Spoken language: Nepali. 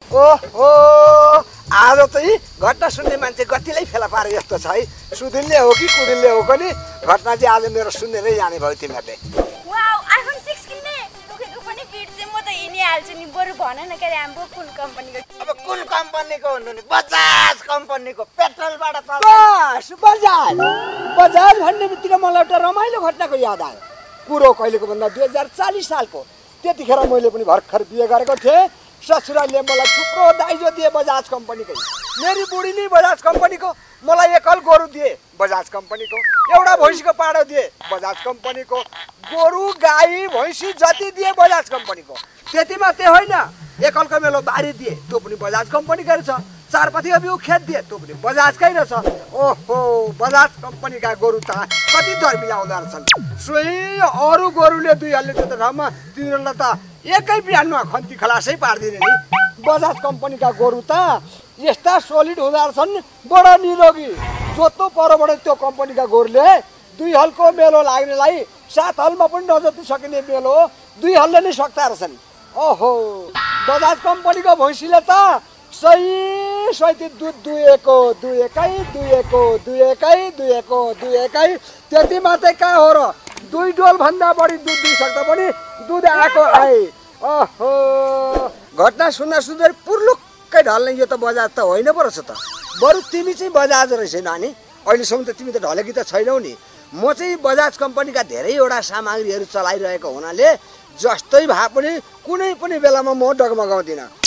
ओहो आज चाहिँ घटना सुन्ने मान्छे कतिलाई फेला पारे जस्तो छ है। सुदिनले हो कि कुदिनले हो पनि घटना चाहिँ आज मेरो सुनेरै जाने भयो तिमीहरूले। वाउ आइफोन 6 किन्ने दुखेको पनि बिर्से म त हिँडिहाल्छु नि। बरु भन न के राम्रो कुन कम्पनीको। अब कुन कम्पनीको भन्नु नि? बजाज कम्पनीको पेट्रोलबाट चल्छ। बस बजाज बजाज भन्ने बित्तिकै मलाई एउटा रमाइलो घटनाको याद आयो। कुरो कहिलेको भन्दा 2040 सालको। त्यतिखेर मैले पनि भर्खर बिहे गरेको थिएँ। ससुराले मलाई थुप्रो दाइजो दिए बजाज कम्पनीकै। मेरी बुढीले बजाज कम्पनीको, मलाई एकल गोरु दिए बजाज कम्पनीको, एउटा भैँसीको पाडो दिए बजाज कम्पनीको, गोरु गाई भैँसी जति दिए बजाज कम्पनीको। त्यति मात्रै होइन, एकलको मेलो बारी दिए त्यो पनि बजाज कम्पनीकै रहेछ। चारपाथीको बिउ खेत दिए त्यो पनि बजाजकै रहेछ। ओहो बजाज कम्पनीका गोरु त कति धर्मिला हुँदो रहेछन्। सोही अरू गोरुले 2 हल्ले त्यो त ठाउँमा तिनीहरूलाई त एकै बिहानमा खन्ती खलासै पारिदिने नि। बजाज कम्पनीका गोरु त यस्ता सोलिड हुँदो रहेछन्, बडा निरोगी। जोत्नु परबाट त्यो कम्पनीका गोरुले 2 हलको मेलो लाग्नेलाई 7 हलमा पनि नजोत्नु सकिने मेलो 2 हलले नै सक्दा रहेछन्। ओहो बजाज कम्पनीको भैँसीले त सही दुध दुहेको त्यति मात्रै कहाँ हो र? 2 डोल भन्दा बढी दुध दिइसक्दा पनि दुध आएको आए। ओहो घटना सुन्दा सुन्दै पुर्लुक्कै ढल्ने यो त बजाज त होइन पो रहेछ त। बरु तिमी चाहिँ बजाज रहेछ नानी। अहिलेसम्म त तिमी त ढलेकी त छैनौ नि। म चाहिँ बजाज कम्पनीका धेरैवटा सामग्रीहरू चलाइरहेको हुनाले जस्तै भए पनि कुनै पनि बेलामा म डगमगाउँदिनँ।